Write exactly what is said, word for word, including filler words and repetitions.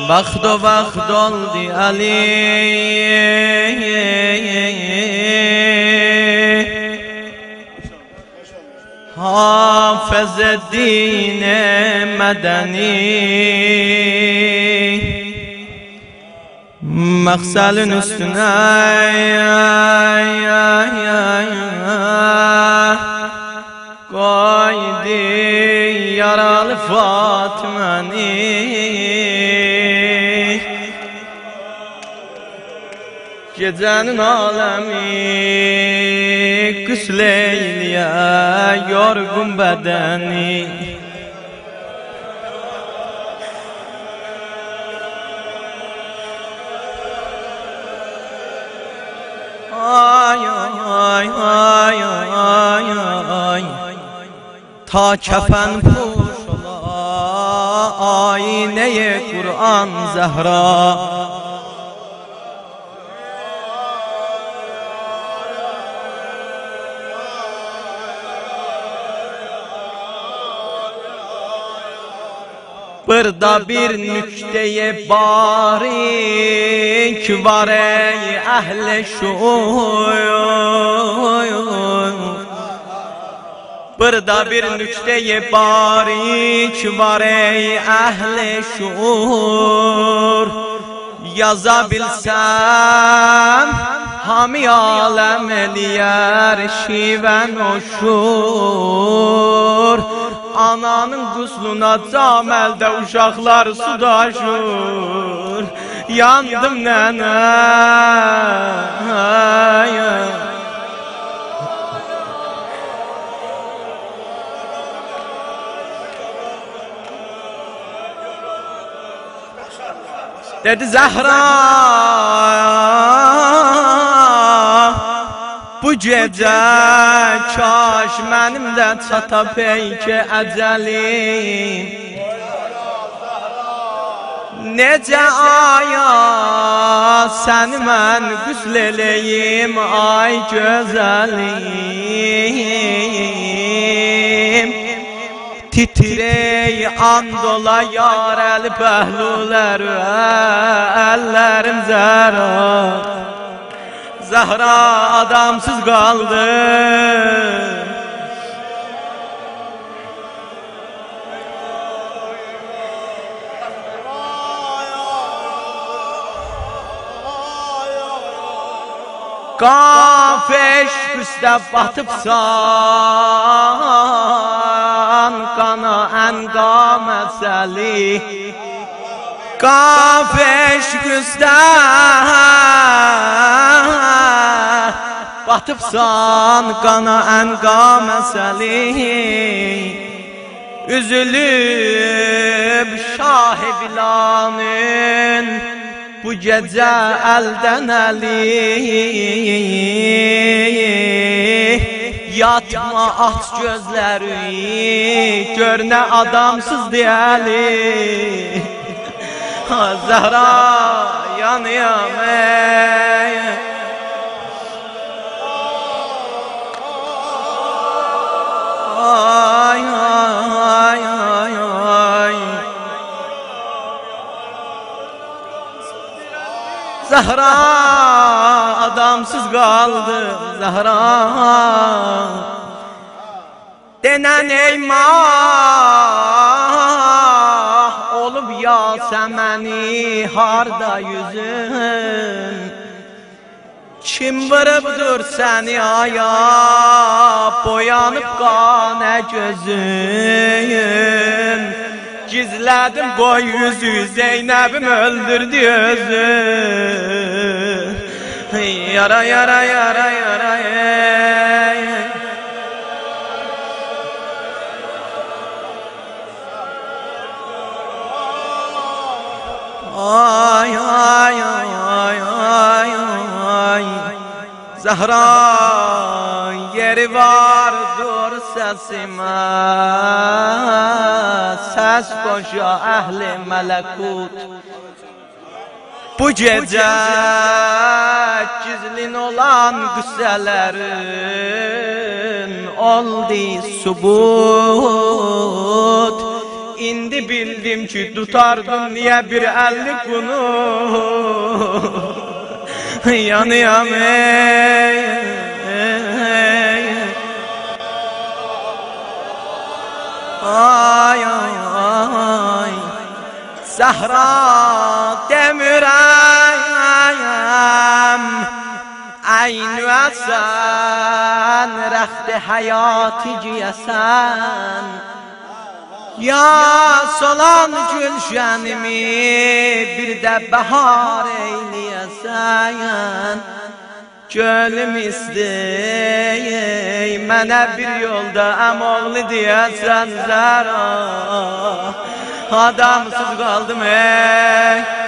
Vaxt o vaxt oldu Ali Hafız dine medeni Maksalın üstüne koydu yaralı Fatıma'nı Gecenin alemi güsleyliye yorgun bedeni Ay ay ay ay ay Ta kefen puş ola ayneye Kur'an Zehra Burada bir nükteye barik var ey ehl-i şuur Burada bir nükteye barik var ey ehl-i şuur Yazabilsem hami alem eliyer şiven oşur Ananın gusluna camelde uşaklar sudaşır Yandım nene Dedi Zehra Bu gece kaş mənim də çata peyki əcəlim Necə aya səni mən qüsl eləyim ay gözəlim Titrey andola yar əli pəhlulər əllərim zərat Zehra adamsız kaldı Kafeş üstə batıbsan Qana ənqa məsəli Kafeş üstə Batıbsan qana ənqa məsəli Üzülüb şahibilanın Bu gecə əldən əli Yatma aç gözləri Gör nə adamsız deyəli Zehra yanıyam ey Ay ay ay ay Zehra adamsız kaldı Zehra Denen eymah Olup Yasemeni harda yüzün Kim vırıbdır seni aya Boyanıp qana gözün Gizledim boy yüzü Zeynep'im öldürdü özü Yara yara yara yara ey. Ay ay ay ay ay ay Zehra yeri var dur sesime Ses koşa ehli melekut Bu gece gizlin olan güzelerin oldu subut indi bildim ki tutardın niye bir ellik bunu. Yanıyam ey, ey. Ay ay ay Zahra demirem Aynü asan Rehti hayatı ciyesen Ya solan gülşenimi Bir de bahar eyleyesen Gönlüm istey Mənə bir yolda əmoğlu deyəsən Zəhra Adamsız qaldım ey